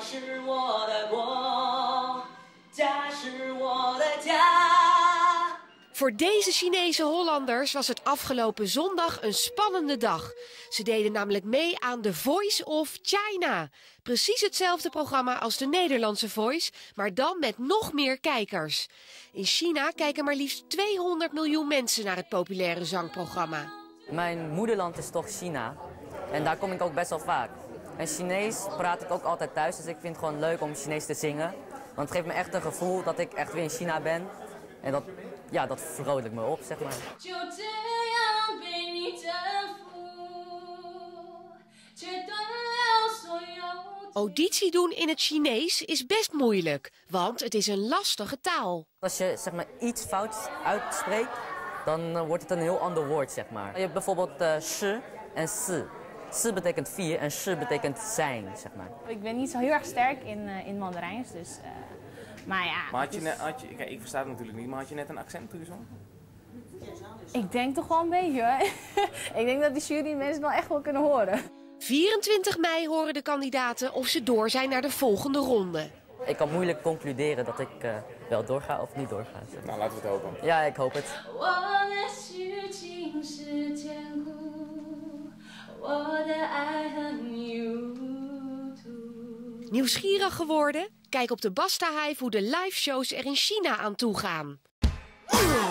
是我的国，家是我的家。 Voor deze Chinese Hollanders was het afgelopen zondag een spannende dag. Ze deden namelijk mee aan The Voice of China. Precies hetzelfde programma als de Nederlandse Voice, maar dan met nog meer kijkers. In China kijken maar liefst 200 miljoen mensen naar het populaire zangprogramma. Mijn moederland is toch China en daar kom ik ook best wel vaak. En Chinees praat ik ook altijd thuis, dus ik vind het gewoon leuk om Chinees te zingen. Want het geeft me echt een gevoel dat ik echt weer in China ben. En dat vrolijkt me op, zeg maar. Auditie doen in het Chinees is best moeilijk, want het is een lastige taal. Als je zeg maar, iets fout uitspreekt, dan wordt het een heel ander woord, zeg maar. Je hebt bijvoorbeeld shi en si. Si betekent 4 en shi betekent zijn, zeg maar. Ik ben niet zo heel erg sterk in Mandarijns, dus... Maar ja... Maar kijk, ik versta het natuurlijk niet, maar had je net een accent toegezongen? Ik denk toch wel een beetje, hoor. Ik denk dat de jury mensen wel echt wel kunnen horen. 24 mei horen de kandidaten of ze door zijn naar de volgende ronde. Ik kan moeilijk concluderen dat ik wel doorga of niet doorga. Zeg. Nou, laten we het hopen. Ja, ik hoop het. Nieuwsgierig geworden? Kijk op de Basta Hive hoe de liveshows er in China aan toe gaan.